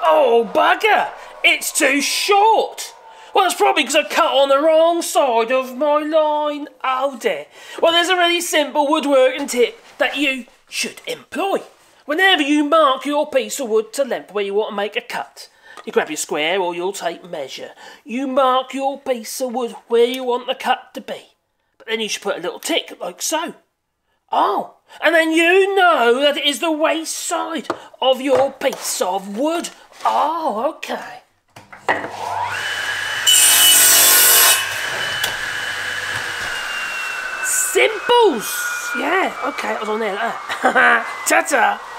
Oh, bugger! It's too short! Well, it's probably because I cut on the wrong side of my line. Oh dear. Well, there's a really simple woodworking tip that you should employ. Whenever you mark your piece of wood to length where you want to make a cut, you grab your square or you'll take measure. You mark your piece of wood where you want the cut to be. But then you should put a little tick, like so. Oh, and then you know that it is the waist side of your piece of wood. Oh, okay. Simples! Yeah, okay, I was on there like that. Ta-ta!